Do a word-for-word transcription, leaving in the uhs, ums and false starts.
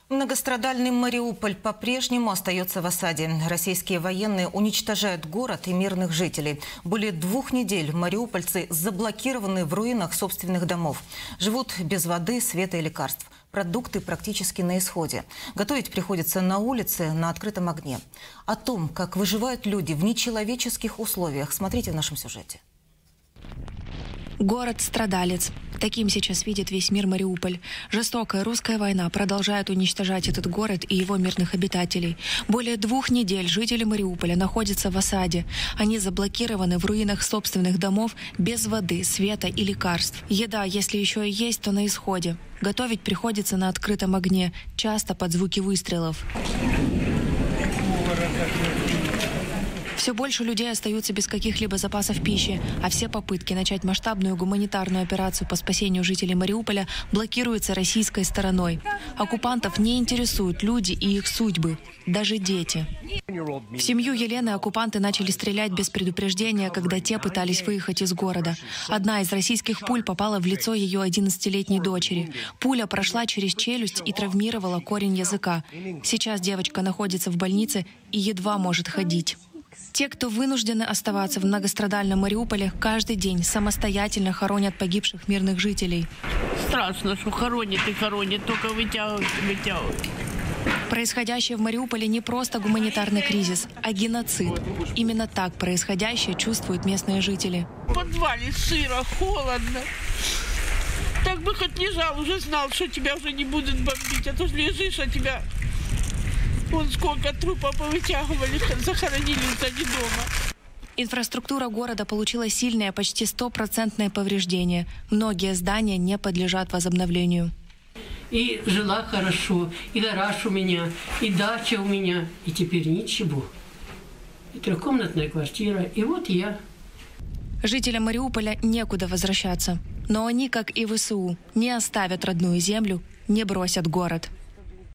Многострадальный Мариуполь по-прежнему остается в осаде. Российские военные уничтожают город и мирных жителей. Более двух недель мариупольцы заблокированы в руинах собственных домов. Живут без воды, света и лекарств. Продукты практически на исходе. Готовить приходится на улице, на открытом огне. О том, как выживают люди в нечеловеческих условиях, смотрите в нашем сюжете. Город-страдалец. Таким сейчас видит весь мир Мариуполь. Жестокая русская война продолжает уничтожать этот город и его мирных обитателей. Более двух недель жители Мариуполя находятся в осаде. Они заблокированы в руинах собственных домов без воды, света и лекарств. Еда, если еще и есть, то на исходе. Готовить приходится на открытом огне, часто под звуки выстрелов. Все больше людей остаются без каких-либо запасов пищи, а все попытки начать масштабную гуманитарную операцию по спасению жителей Мариуполя блокируются российской стороной. Оккупантов не интересуют люди и их судьбы, даже дети. В семью Елены оккупанты начали стрелять без предупреждения, когда те пытались выехать из города. Одна из российских пуль попала в лицо ее одиннадцатилетней дочери. Пуля прошла через челюсть и травмировала корень языка. Сейчас девочка находится в больнице и едва может ходить. Те, кто вынуждены оставаться в многострадальном Мариуполе, каждый день самостоятельно хоронят погибших мирных жителей. Страшно, что хоронят и хоронят, только вытягивают, вытягивают. Происходящее в Мариуполе не просто гуманитарный кризис, а геноцид. Именно так происходящее чувствуют местные жители. В подвале сыро, холодно. Так бы хоть лежал, уже знал, что тебя уже не будут бомбить, а то ж лежишь, а тебя... Вон сколько трупов повытягивали, захоронили сзади дома. Инфраструктура города получила сильное, почти стопроцентное повреждение. Многие здания не подлежат возобновлению. И жила хорошо, и гараж у меня, и дача у меня, и теперь ничего. И трехкомнатная квартира, и вот я. Жителям Мариуполя некуда возвращаться. Но они, как и ВСУ, не оставят родную землю, не бросят город.